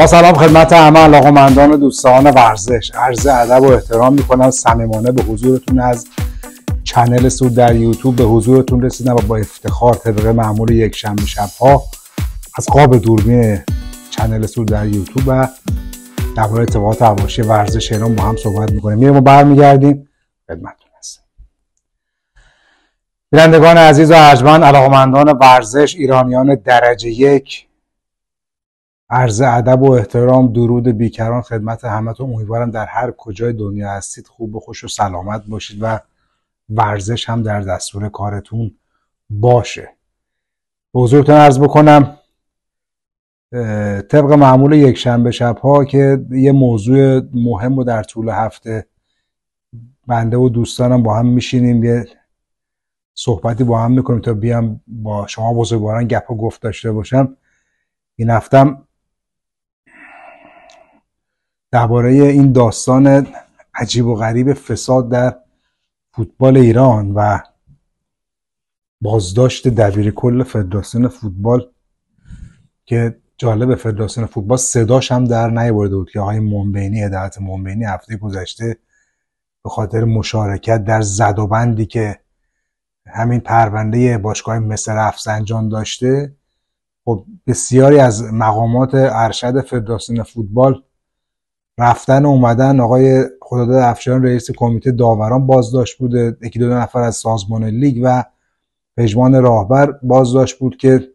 با سلام خدمت همه علاقه‌مندان و دوستان ورزش، عرض ادب و احترام میکنم صمیمانه به حضورتون از چنل سود در یوتیوب به حضورتون رسیدم و با افتخار طبق معمول یک شنبه شب‌ها از قاب دوربین چنل سود در یوتیوب و درباره اتفاقات حواشی ورزش ایران با هم صحبت میکنیم. میریم و برمیگردیم خدمتتون هستیم. بینندگان عزیز و ارجمند، علاقه‌مندان ورزش، ایرانیان درجه یک، عرض ادب و احترام، درود بیکران خدمت همتون. امیدوارم در هر کجای دنیا هستید خوب و خوش و سلامت باشید و ورزش هم در دستور کارتون باشه. به حضورتون عرض بکنم طبق معمول یک شنبه شب‌ها که یه موضوع مهم رو در طول هفته بنده و دوستانم با هم میشینیم یه صحبتی با هم میکنیم تا بیام با شما بزرگواران گپ و گفت داشته باشم. این هفتم درباره این داستان عجیب و غریب فساد در فوتبال ایران و بازداشت دبیرکل فدراسیون فوتبال که جالب فدراسیون فوتبال صداش هم در نیاورده بود که آقای منبینی، هدایت منبینی هفته گذشته به خاطر مشارکت در زدوبندی که همین پرونده باشگاه مصر رفسنجان داشته، خب بسیاری از مقامات ارشد فدراسیون فوتبال رفتن و اومدن. آقای خداداد افشاران رئیس کمیته داوران بازداشت بوده، یکی دو نفر از سازمان لیگ و پژمان راهبر بازداشت بود که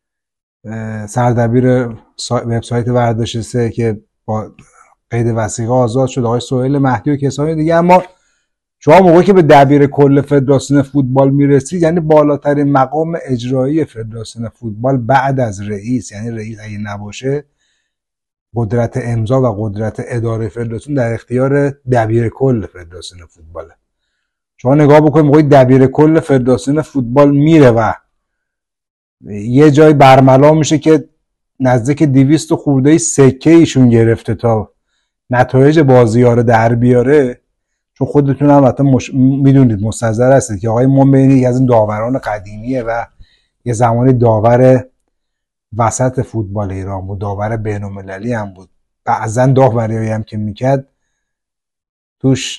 سردبیر وبسایت ورزش 3 که با قید وثیقه آزاد شد، آقای سهیل مهدی و کسانی دیگه. اما شما موقعی که به دبیر کل فدراسیون فوتبال میرسید، یعنی بالاترین مقام اجرایی فدراسیون فوتبال بعد از رئیس، یعنی رئیس اگه نباشه قدرت امضا و قدرت اداره فدراسیون در اختیار دبیر کل فدراسیون فوتباله. شما نگاه بکنید موقعی دبیر کل فدراسیون فوتبال میره و یه جای برملا میشه که نزدیک 200 خورده سکه ایشون گرفته تا نتایج بازی‌ها رو در بیاره. چون خودتون هم حتی میدونید مستحضر هستید که آقای منبینی یکی از این داوران قدیمیه و یه زمانی داور وسط فوتبال ایران بود، داور بین‌المللی هم بود. بعضا داوریایی هم که میکرد توش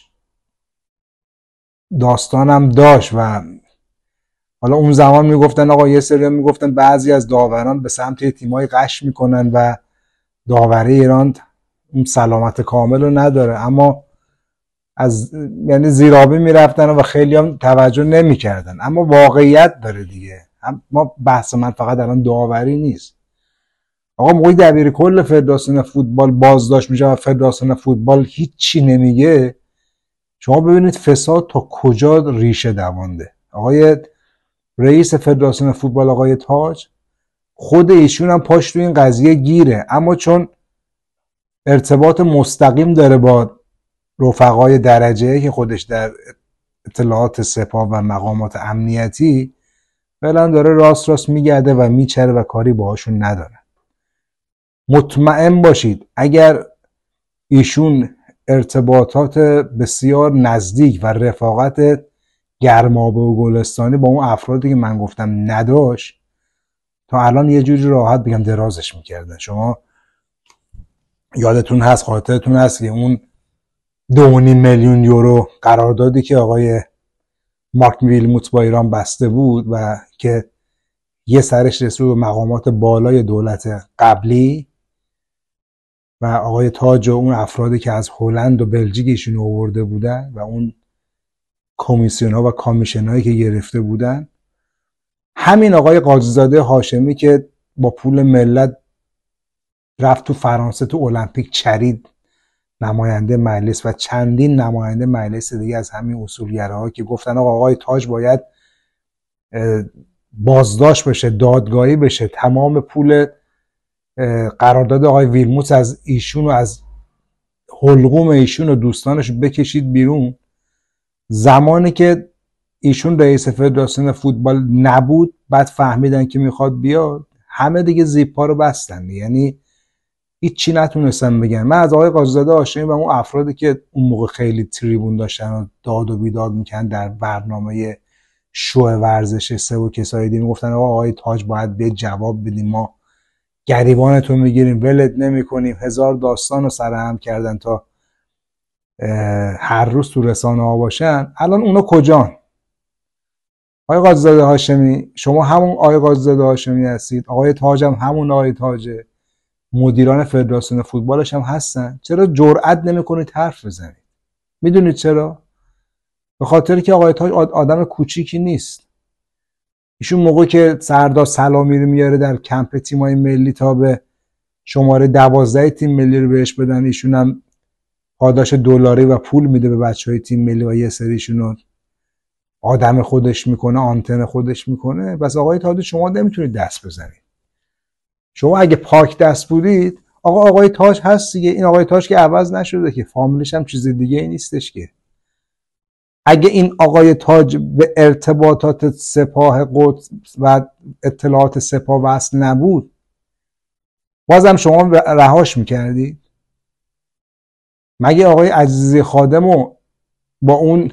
داستانم داشت و حالا اون زمان میگفتن آقا یه سری میگفتن بعضی از داوران به سمت تیمای قش میکنن و داوری ایران اون سلامت کامل رو نداره، اما از یعنی زیرابی میرفتن و خیلی هم توجه نمیکردن. اما واقعیت داره دیگه. ما بحث من فقط الان داوری نیست. آقا موقعی دبیر کل فدراسیون فوتبال بازداشت میشه و فدراسیون فوتبال هیچی نمیگه، شما ببینید فساد تا کجا ریشه دوانده. آقای رئیس فدراسیون فوتبال آقای تاج، خود ایشون هم پاش تو این قضیه گیره، اما چون ارتباط مستقیم داره با رفقای درجه که خودش در اطلاعات سپاه و مقامات امنیتی، فعلا داره راست میگرده و میچره و کاری باهاشون نداره. مطمئن باشید اگر ایشون ارتباطات بسیار نزدیک و رفاقت گرمابه و گلستانی با اون افرادی که من گفتم نداشت، تا الان یه جوری راحت بگم درازش میکردن. شما یادتون هست، خاطرتون هست که اون 2.5 میلیون یورو قراردادی که آقای مارک ویلموت با ایران بسته بود و که یه سرش رسید به مقامات بالای دولت قبلی و آقای تاج و اون افرادی که از هلند و بلژیک ایشون آورده بودن و اون کمیسیون ها و کامیشن هایی که گرفته بودن، همین آقای قاضیزاده هاشمی که با پول ملت رفت تو فرانسه تو المپیک چرید نماینده مجلس و چندین نماینده مجلس دیگه از همین اصولگراها که گفتن آقای تاج باید بازداشت بشه، دادگاهی بشه، تمام پول قرارداد آقای ویلموت از ایشون و از حلقوم ایشون و دوستانش بکشید بیرون. زمانی که ایشون رئیس فدراسیون فوتبال نبود، بعد فهمیدن که میخواد بیاد، همه دیگه زیپا رو بستن، یعنی هیچی نتونستن بگن. من از آقای قاضیزاده هاشمی و اون افرادی که اون موقع خیلی تریبون داشتن و داد و بیداد میکنن در برنامه شو ورزش 3 و کسای دیگه، میگفتن آقای تاج باید به جواب بدیم، ما گریبانتو میگیریم ولت نمیکنیم، هزار داستان رو سرهم کردن تا هر روز تو رسانه ها باشن. الان اونا کجان؟ آقای قاضی‌زاده هاشمی، شما همون آقای قاضی‌زاده هاشمی هستید، آقای تاج هم همون آقای تاجه، مدیران فدراسیون فوتبالش هم هستن. چرا جرئت نمیکنید حرف بزنید؟ میدونید چرا؟ به خاطر که آقای تاج آدم کوچیکی نیست. ایشون موقعی که سردار سلامی رو میاره در کمپ تیمای ملی تا به شماره 12 تیم ملی رو بهش بدن، ایشون هم پاداش دلاری و پول میده به بچهای تیم ملی و یه سریشون رو آدم خودش میکنه، آنتن خودش میکنه. بس آقای تاج شما نمیتونید دست بزنید. شما اگه پاک دست بودید، آقای تاج هست دیگه. این آقای تاج که عوض نشده که، فامیلش هم چیز دیگه ای نیستش که. اگه این آقای تاج به ارتباطات سپاه قدس و اطلاعات سپاه وصل نبود، بازم شما رهاش میکردید؟ مگه آقای عزیزی خادمو با اون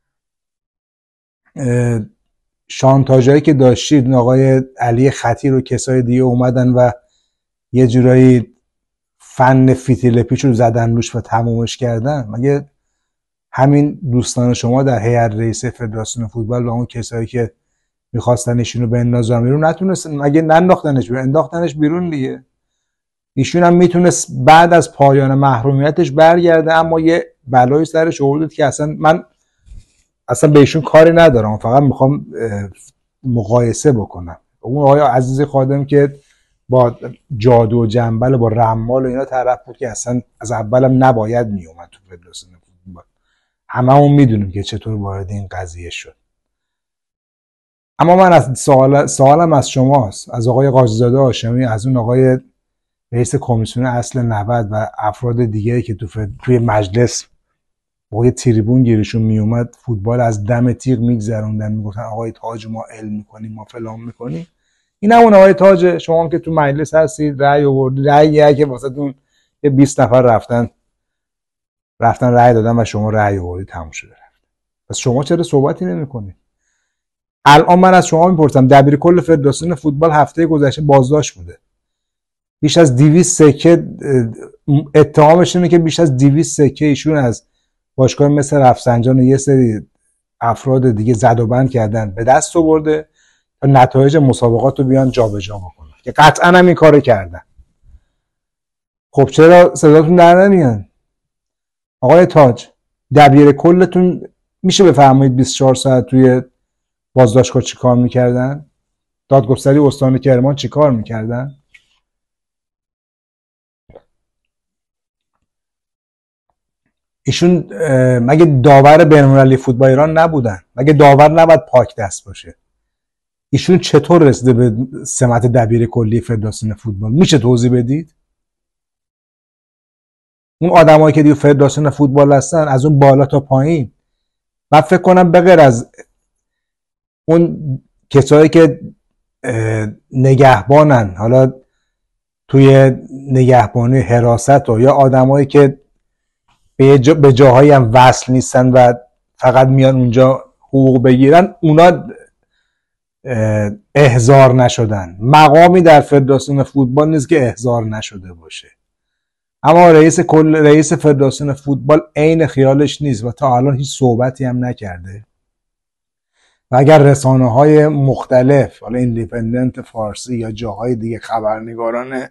شانتاژایی که داشتید، آقای علی خطیر و کسای دیگه اومدن و یه جورایی فن فیتیل پیچ رو زدن روش و تمومش کردن؟ مگه همین دوستان شما در هیئت رئیسه فدراسیون فوتبال و اون کسایی که میخواستن ایشونو بندازن بیرون نتونستن؟ مگه ننداختنش بیرون؟ انداختنش بیرون دیگه. ایشون هم میتونست بعد از پایان محرومیتش برگرده، اما یه بلایی سرش آوردید که من اصلا به ایشون کاری ندارم، فقط میخوام مقایسه بکنم. اون آقای عزیز خادم که با جادو و جنبل و با رمال و اینا طرف بود که اصلا از اولم نباید میومد تو فدراسیون فوتبال. هممون میدونیم که چطور وارد این قضیه شد. اما من از سوالم از شماست، از آقای قاضی‌زاده هاشمی، از اون آقای رئیس کمیسیون اصل 90 و افراد دیگه که توی مجلس با تریبون گیرشون میومد فوتبال از دم تیغ میگذروندن، میگفتن آقای تاج ما علم میکنیم، ما فلان میکنیم. این همون آقای تاج. شما هم که تو مجلس هستید، رأی آوردید، رأیه که واسهتون یه 20 نفر رفتن رأی دادن و شما رأی آوردید، تموم شده رفت. پس شما چرا صحبتی نمیکنید؟ الان من از شما میپرسم، دبیر کل فدراسیون فوتبال هفته گذشته بازداشت بوده. بیش از 200 سکه اتهامش اینه که بیش از 200 سکه ایشون از باشگاه مثل رفسنجان و یه سری افراد دیگه زد و بند کردن به دست آورده تا نتایج مسابقات رو بیان جابجا بکنن، که قطعا هم این کارو کردن. خب چرا صداتون در نمیاد؟ آقای تاج، دبیر کلتون میشه بفرمایید 24 ساعت توی بازداشتگاه چیکار میکردن؟ دادگستری استان کرمان چیکار میکردن؟ ایشون مگه داور بین‌المللی فوتبال ایران نبودن؟ مگه داور نباید پاک دست باشه؟ ایشون چطور رسیده به سمت دبیر کلی فدراسیون فوتبال؟ میشه توضیح بدید؟ اون آدمایی که دیگه فدراسیون فوتبال هستن از اون بالا تا پایین، من فکر کنم به غیر از اون کسایی که نگهبانن، حالا توی نگهبانی حراست و یا آدمایی که به جاهایی هم وصل نیستن و فقط میان اونجا حقوق بگیرن، اونا احضار نشدن. مقامی در فدراسیون فوتبال نیست که احضار نشده باشه. اما رئیس فدراسیون فوتبال عین خیالش نیست و تا الان هیچ صحبتی هم نکرده. و اگر رسانه‌های مختلف، حالا ایندیپندنت فارسی یا جاهای دیگه، خبرنگاران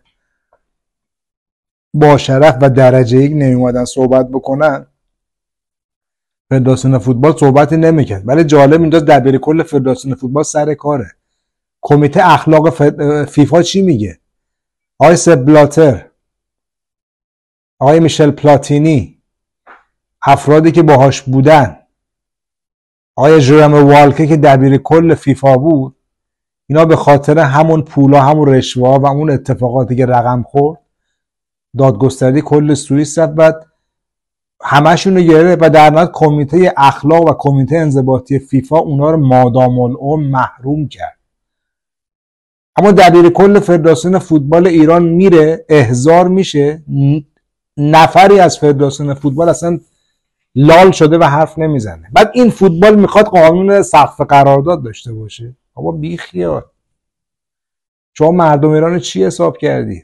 با شرف و درجه یک نمی‌اومدن صحبت بکنن، فدراسیون فوتبال صحبتی نمی‌کرد. ولی جالب اینجاست دبیر کل فدراسیون فوتبال سر کاره. کمیته اخلاق فیفا چی میگه؟ آقای سپ بلاتر، آقای میشل پلاتینی، افرادی که باهاش بودن، آقای ژرم والکه که دبیر کل فیفا بود، اینا به خاطر همون پولا، همون رشوه‌ها و اون اتفاقاتی که رقم خورد، دادگستری کل سوئیس رفت، همشون رو گرفت و در نهایت کمیته اخلاق و کمیته انضباطی فیفا اونا رو مادام العمر محروم کرد. اما دبیر کل فدراسیون فوتبال ایران میره، احضار میشه، نفری از فدراسیون فوتبال اصلا لال شده و حرف نمیزنه. بعد این فوتبال میخواد قانون سقف قرارداد داشته باشه. بابا بیخیال. شما مردم ایران چی حساب کردید؟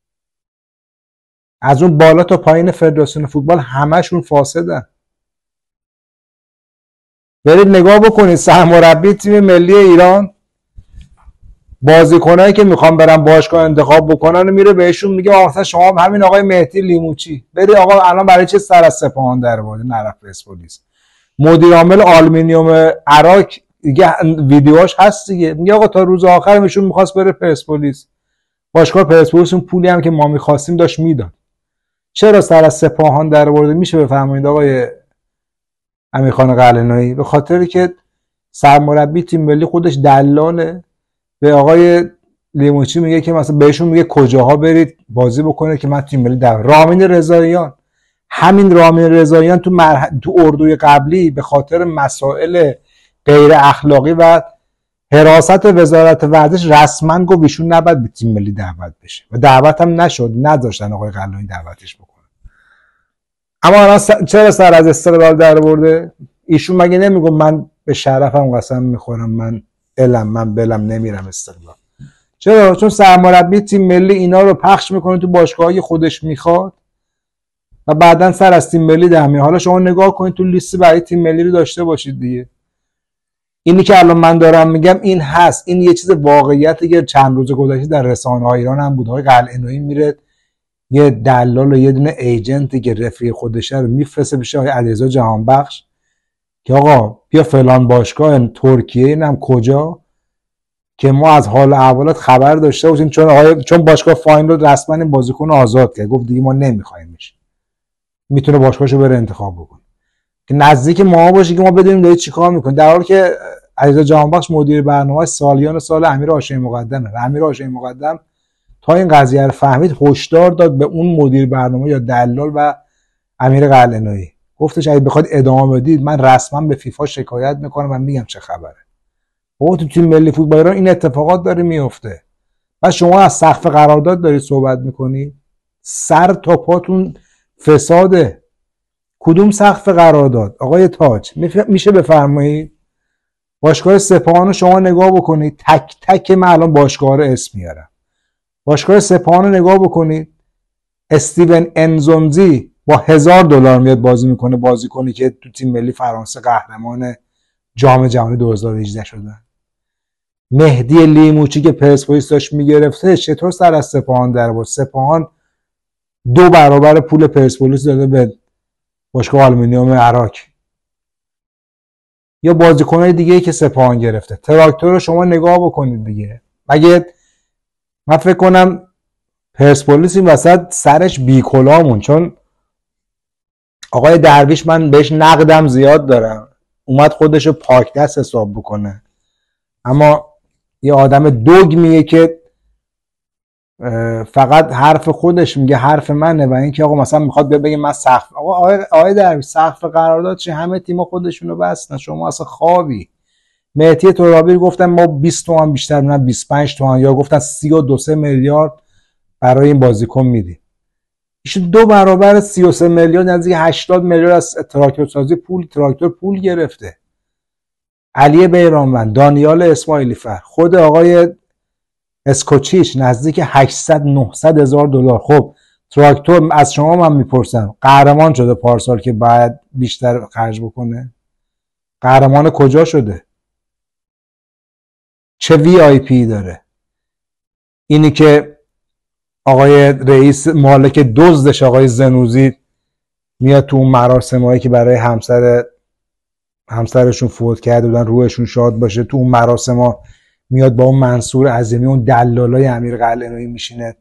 از اون بالا تا پایین فدراسیون فوتبال همشون فاسدن. برید نگاه بکنید سرمربی تیم ملی ایران بازیکنایی که میخوان برن باشگاه انتخاب بکنن میره بهشون میگه آقا شما همین آقای مهدی لیموچی برید آقا الان برای چه سر از سپاهان در آورده نرفت پرسپولیس. مدیر عامل آلومینیوم عراق دیگه ویدیوهاش هست دیگه، میگه آقا تا روز آخر میشون میخواست بره پرسپولیس، باشگاه پرسپولیس اون پولی هم که ما میخواستیم داشت میداد. چرا سر از سپاهان در آورده؟ میشه بفرمایید آقای امیرخان قلعه‌نویی؟ به خاطری که سرمربی تیم ملی خودش دلاله، به آقای لیموچی میگه که مثلا بهشون میگه کجاها برید بازی بکنید که من تیم ملی رامین رضاییان، همین رامین رضاییان تو اردوی قبلی به خاطر مسائل غیر اخلاقی و حراست وزارت ورزش رسما گفت ایشون نباید به تیم ملی دعوت بشه و دعوت هم نشد، نذاشتن آقای قلعه‌نویی دعوتش بکنه. اما الان چرا سر از استقلال در برده؟ ایشون مگه نمیگه من به شرفم قسم میخورم من بلم نمیرم استقلال؟ چرا؟ چون سرمربی تیم ملی اینا رو پخش میکنه تو باشگاهی خودش میخواد و بعداً سر از تیم ملی در میاد. حالا شما نگاه کنید تو لیست برای تیم ملی رو داشته باشید دیگه. اینی که الان من دارم میگم این هست، این یه چیز واقعیتی که چند روز گذشته در رسانه‌های ایران هم بود. های قلعه‌نویی میره یه دلال و یه دونه ایجنتی که رفیق خودشه رو میفرسته بشه آقای علیرضا جهانبخش که آقا بیا فلان باشگاه ترکیه اینم کجا که ما از حال احوالات خبر داشته باشیم، چون باشگاه فاین رو رسما این بازیکن آزاد کرد، گفت دیگه ما نمیخوایمش، میتونه باشگاهشو بره انتخاب بکنه که نزدیک ما باشه که ما بدونیم داره چیکار میکنه. در حالی که علیرضا جهانبخش مدیر برنامه سالیان سال امیر هاشمی مقدمه و امیر هاشمی مقدم تا این قضیه رو فهمید هشدار داد به اون مدیر برنامه یا دلال و امیر قلعه‌نویی، گفتش اگه بخواید ادامه بدید من رسما به فیفا شکایت میکنم و میگم چه خبره. بابا تو تیم ملی فوتبال ایران این اتفاقات داره میفته و شما از سقف قرارداد دارید صحبت میکنید، سر تا پاتون فساده. کدوم سقف قرارداد آقای تاج؟ میشه بفرمایید؟ باشگاه سپاهان رو شما نگاه بکنید، تک تک من الان باشگاه رو اسم میارم. باشگاه سپاهان رو نگاه بکنید، استیون انزونزی با $1000 میاد بازی میکنه، بازیکنی که تو تیم ملی فرانسه قهرمان جام جهانی 2018 شدن. مهدی لیموچی که پرسپولیس داشت میگرفته چطور سر از سپاهان در بود؟ سپاهان 2 برابر پول پرسپولیس داده به باشگاه آلومینیوم عراق. یا بازیکنای دیگه ای که سپاهان گرفته. تراکتور رو شما نگاه بکنید دیگه. مگه من فکر کنم پرسپولیس این وسط سرش بیکلامون، چون آقای درویش من بهش نقدم زیاد دارم، اومد خودشو پاک دست حساب بکنه، اما یه آدم دوگمیه که فقط حرف خودش میگه حرف منه و اینکه آقا مثلا میخواد بگه من سقف، آقای درویش سقف قرارداد چه؟ همه تیم‌ها خودشونو بستن، شما اصلا خوابی. مهدی ترابی گفتن ما 20 تومن بیشتر، نه 25 تومن، یا گفتن 32 میلیارد برای این بازیکن میدیم. ایشون 2 برابر 33 میلیارد، نزدیک 80 میلیارد از تراکتور سازی تراکتور پول گرفته. علی بیرانوند، دانیال اسماعیلی فر، خود آقای اسکوچیچ نزدیک 800-900 هزار دلار. خب تراکتور از شما من میپرسم قهرمان شده پارسال که باید بیشتر خرج بکنه؟ قهرمان کجا شده؟ چه وی آی پی داره؟ اینی که آقای رئیس مالک دزدش آقای زنوزی میاد تو اون مراسمایی که برای همسرشون فوت کرده بودن روحشون شاد باشه، تو اون مراسما میاد با اون منصور عظیمی اون دلالای امیر قلعه‌نویی میشینه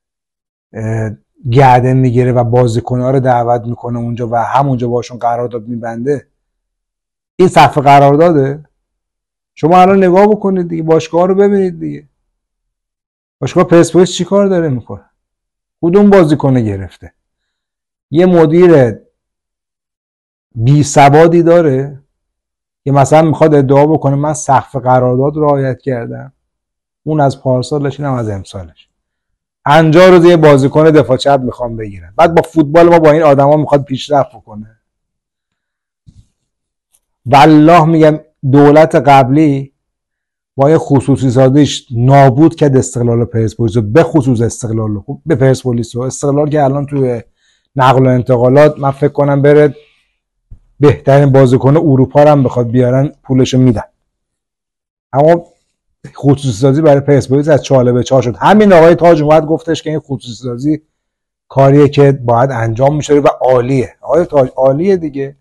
گردن میگیره و بازیکن‌ها رو دعوت میکنه اونجا و همونجا باشون قرارداد میبنده. این سقف قرارداده؟ شما الان نگاه بکنید دیگه، باشگاه رو ببینید دیگه. باشگاه پرسپولیس چیکار داره میکنه؟ کدوم بازیکن گرفته؟ یه مدیر بی سوادی داره که مثلا میخواد ادعا بکنه من سقف قرارداد رعایت کردم، اون از پارسالش اینم از امسالش. 50 روز یه بازیکن دفاع چپ میخوام بگیرن، بعد با فوتبال ما با این آدما میخواد پیشرفت بکنه. والله میگم دولت قبلی با خصوصی سازیش نابود کرد استقلال پرسپولیس و به خصوص استقلال به پرسپولیس و استقلال که الان توی نقل و انتقالات من فکر کنم بره بهترین بازیکن اروپا رو هم بخواد بیارن پولشو میدن. اما خصوصی سازی برای پرسپولیس از چاله به چاه شد. همین آقای تاج اومد گفتش که این خصوصی سازی کاریه که باید انجام میشه و عالیه. آقای تاج عالیه دیگه.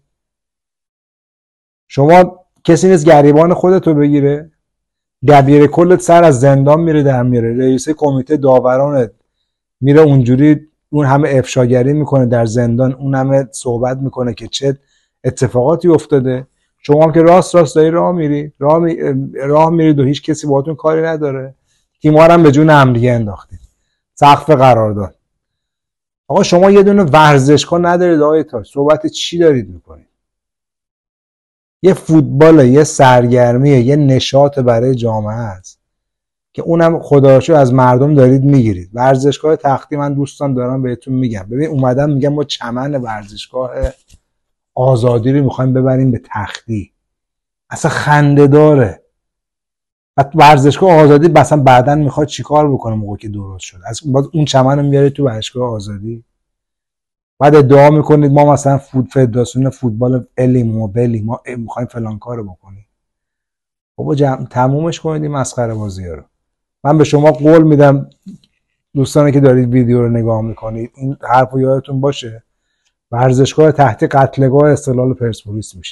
شما کسی نیست گریبان خودتو بگیره، دبیر کلت سر از زندان میره در میاره، رئیس کمیته داورانت میره اونجوری اون همه افشاگری میکنه در زندان، اون همه صحبت میکنه که چه اتفاقاتی افتاده. شما هم که راست داری راه میرید و هیچ کسی باهاتون کاری نداره. تیم‌ها هم به جون هم دیگه انداختید. سقف قرارداد. آقا شما یه دونه ورزشگاه ندارید آقای تاج، صحبت چی دارید میکنید؟ یه فوتبال، یه سرگرمیه، یه نشاط برای جامعه است که اونم خداشو از مردم دارید میگیرید. ورزشگاه تختی من دوستان دارم بهتون میگم، ببین اومدم میگم ما چمن ورزشگاه آزادی رو میخوایم ببریم به تختی. اصلا خنده داره. ورزشگاه آزادی مثلا بعدن میخواد چیکار بکنه موقعی که درست شد؟ از اون چمن رو میارید تو ورزشگاه آزادی. بعد ادعا میکنید ما مثلا فدراسیون فوتبال الیم و بلی ما میخوایم فلان کارو بکنیم. بابا تمومش کنید این مسخره بازی‌ها رو. من به شما قول میدم دوستانی که دارید ویدیو رو نگاه میکنید این حرفو یادتون باشه، ورزشگاه تحت قتلگاه استقلال پرسپولیس میشه.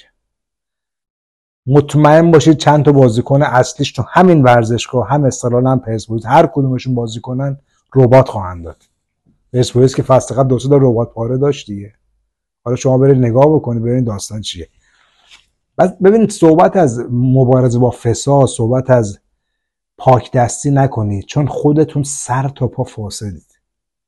مطمئن باشید چند تا بازیکن اصلیش تو همین ورزشگاه هم استقلال هم پرسپولیس هر کدومشون بازی کنن ربات خواهند داد. پرسپولیس که فصل قبل 2 تا ربات پاره داشت دیگه. حالا شما برید نگاه بکنید ببینید داستان چیه. بعد ببینید صحبت از مبارزه با فساد، صحبت از پاک دستی نکنید، چون خودتون سر تا پا فاسدید.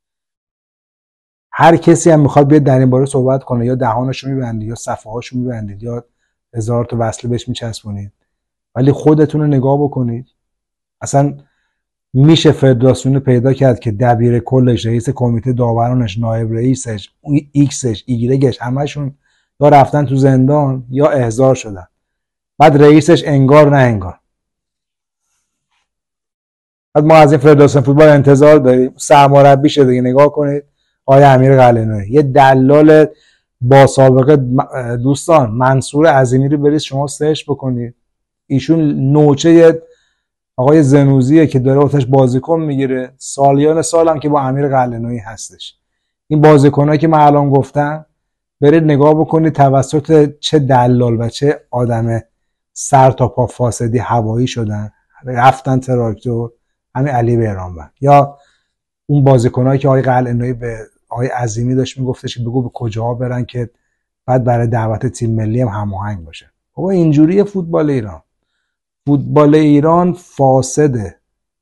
هر کسی هم میخواد بیاد در این باره صحبت کنه یا دهانشو میبندید یا صفحه‌هاشو میبندید یا هزار تا وصله بهش میچسبونید، ولی خودتون رو نگاه بکنید. اصلا میشه فدراسیون پیدا کرد که دبیر کلش، رئیس کمیته داورانش، نایب رئیسش، ایکسش، ایگرگش همشون یا رفتن تو زندان یا احضار شدن، بعد رئیسش انگار نه انگار. بعد ما از این فدراسیون فوتبال انتظار داریم سرمربی شه دیگه. نگاه کنید آقای امیر قلعه‌نویی، یه دلال با سابقه. دوستان منصور عظیمی رو برید شما سرچ بکنید، ایشون نوچه آقای زنوزیه که داره واسش بازیکن میگیره، سالیان سالم که با امیر قلعه‌نویی هستش. این بازیکنایی که من الان گفتم برید نگاه بکنید توسط چه دلال و چه آدم سر تا پا فاسدی هوایی شدن، رفتن تراکتور. همین علی بیرانوند یا اون بازیکنایی که آقای قلعه‌نویی به آقای عظیمی داشت میگفتش که بگو به کجاها برن که بعد برای دعوت تیم ملی هم هماهنگ باشه. بابا اینجوریه فوتبال ایران. فوتبال ایران فاسده.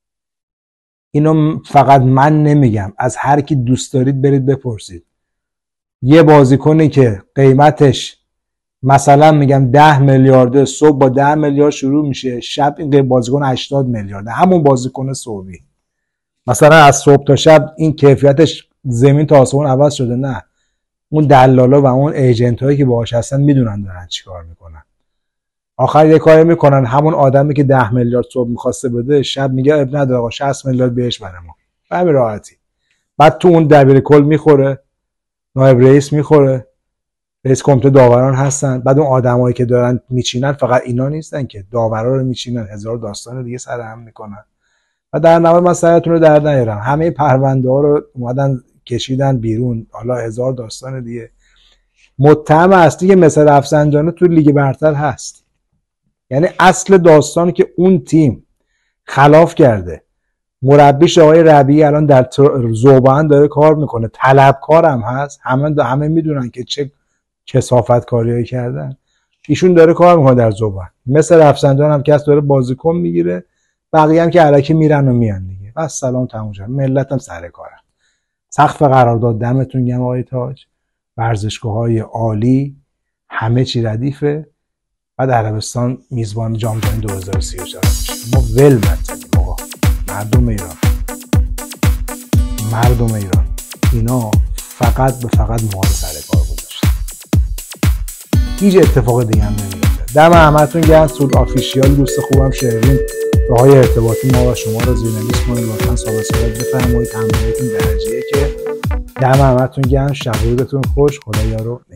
اینو فقط من نمیگم، از هر کی دوست دارید برید بپرسید. یه بازیکنی که قیمتش مثلا میگم 10 میلیارده، صبح با 10 میلیارد شروع میشه، شب این بازیکن 80 میلیارده، همون بازیکن صبحی. مثلا از صبح تا شب این کیفیتش زمین تا آسمون عوض شده. نه، اون دلالا و اون ایجنت هایی که باهاش هستن میدونن دارن چیکار میکنن. آخر یه کاری میکنن همون آدمی که 10 میلیارد صبح میخواسته بده شب میگه اب نداره آقا 60 میلیارد بهش بده ما. به همین راحتی. بعد تو اون دبیر کل میخوره، نایب رئیس میخوره، رئیس کمیته داوران هستن. بعد اون آدمایی که دارن میچینن فقط اینا نیستن که داورا رو میچینن، هزار داستان دیگه سر هم میکنن. و در نهایت من سرتون رو در نیارم، همه پرونده ها رو اومدن کشیدن بیرون، حالا هزار داستان دیگه. متهم اصلی که مثل رفسنجانی تو لیگ برتر هست. یعنی اصل داستانی که اون تیم خلاف کرده. مربیش آقای ربیعی الان در ذوبان داره کار میکنه، طلبکار هم هست، همه میدونن که چه کثافت کاریایی کردن. ایشون داره کار میکنه در ذوبان. مثل رفسنجانی هم کس داره بازیکن میگیره، بقیه هم که الکی میرن و میان دیگه. بس سلام تموم شد. ملت هم سر کارن. سقف قرارداد دمتون گرم آقای تاج. ورزشگاه‌های عالی، همه چی ردیفه. بعد عربستان میزبان جام جهانی 2034 میشه. ما ول بزنیم آقا. مردم ایران اینا فقط ما رو سر کار گذاشتن. هیچ اتفاق دیگه هم نمیفته. دم همتون گرم. سود آفیشیال دوست خوبم شروین راههای ارتباطی ما و شما رو زیرنویس کنید. لطفاً سابسکرایب بفرمایید. همراهیتون درجه‌ای که دم همتون گرم. شب و روزتون خوش. خدا یارو.